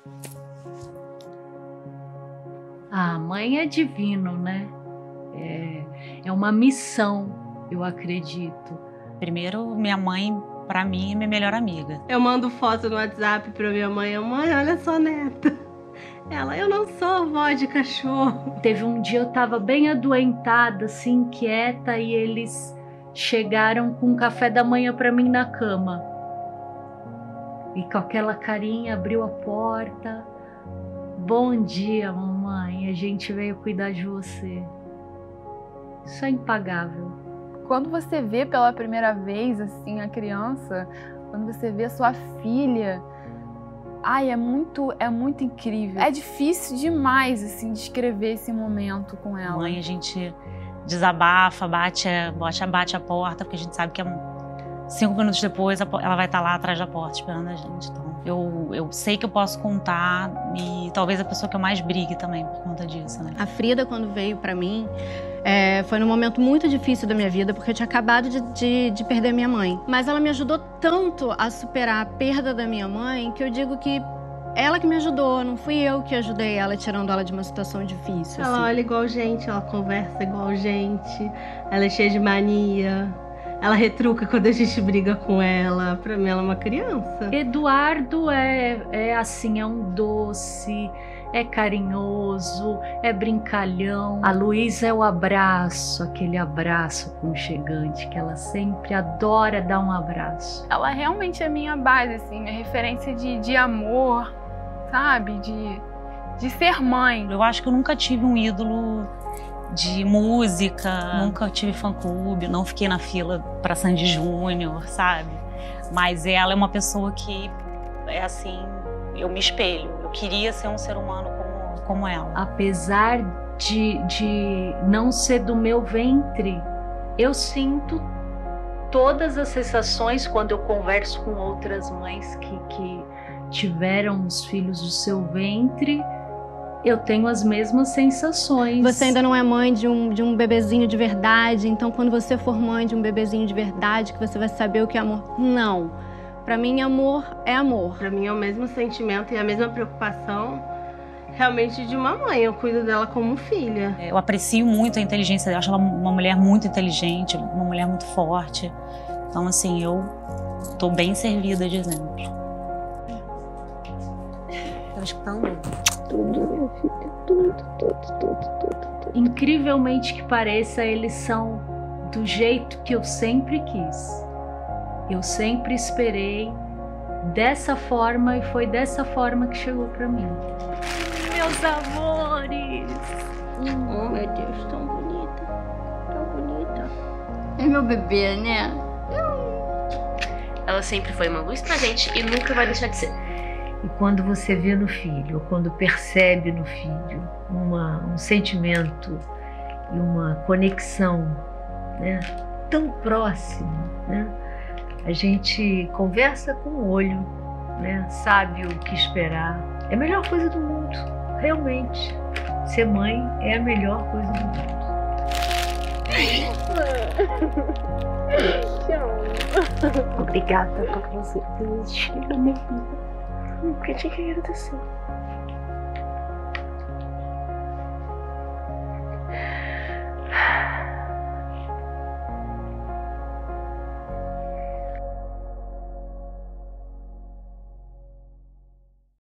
A mãe é divino, né? É uma missão, eu acredito. Primeiro, minha mãe, pra mim, é minha melhor amiga. Eu mando foto no WhatsApp pra minha mãe. Mãe, olha só, neta. Ela, eu não sou vó de cachorro. Teve um dia eu tava bem adoentada, assim, quieta, e eles chegaram com café da manhã pra mim na cama. E com aquela carinha, abriu a porta. Bom dia, mamãe, a gente veio cuidar de você. Isso é impagável. Quando você vê pela primeira vez, assim, a criança, quando você vê a sua filha, ai, é muito incrível. É difícil demais, assim, descrever esse momento com ela. Mãe, a gente desabafa, bate a porta, porque a gente sabe que 5 minutos depois ela vai estar lá atrás da porta esperando a gente. Então, eu sei que eu posso contar e talvez a pessoa que eu mais brigue também por conta disso, né? A Frida, quando veio pra mim, foi num momento muito difícil da minha vida, porque eu tinha acabado de perder minha mãe. Mas ela me ajudou tanto a superar a perda da minha mãe, que eu digo que ela que me ajudou, não fui eu que ajudei ela, tirando ela de uma situação difícil. Ela olha igual gente, ela conversa igual gente, ela é cheia de mania. Ela retruca quando a gente briga com ela. Pra mim, ela é uma criança. Eduardo é assim, é um doce, é carinhoso, é brincalhão. A Luísa é o abraço, aquele abraço aconchegante, que ela sempre adora dar um abraço. Ela realmente é minha base, assim, minha referência de amor, sabe? De ser mãe. Eu acho que eu nunca tive um ídolo de música, nunca tive fã-clube, não fiquei na fila pra Sandy Júnior, sabe? Mas ela é uma pessoa que, é assim, eu me espelho. Eu queria ser um ser humano como ela. Apesar de não ser do meu ventre, eu sinto todas as sensações quando eu converso com outras mães que tiveram os filhos do seu ventre. Eu tenho as mesmas sensações. Você ainda não é mãe de um bebezinho de verdade, então quando você for mãe de um bebezinho de verdade, que você vai saber o que é amor. Não. Pra mim, amor é amor. Pra mim é o mesmo sentimento e a mesma preocupação realmente de uma mãe. Eu cuido dela como filha. Eu aprecio muito a inteligência dela. Eu acho ela uma mulher muito inteligente, uma mulher muito forte. Então, assim, eu tô bem servida de exemplo. Tá escutando? Tudo, minha filha, tudo. Incrivelmente que pareça, eles são do jeito que eu sempre quis. Eu sempre esperei dessa forma e foi dessa forma que chegou pra mim. Meus amores! Oh, meu Deus, tão bonita. Tão bonita. É meu bebê, né? Ela sempre foi uma luz pra gente e nunca vai deixar de ser. E quando você vê no filho, ou quando percebe no filho um sentimento e uma conexão, né, tão próximo, né, a gente conversa com o olho, né, sabe o que esperar. É a melhor coisa do mundo, realmente. Ser mãe é a melhor coisa do mundo. Obrigada por você ter existido na minha vida. Porque tinha que agradecer.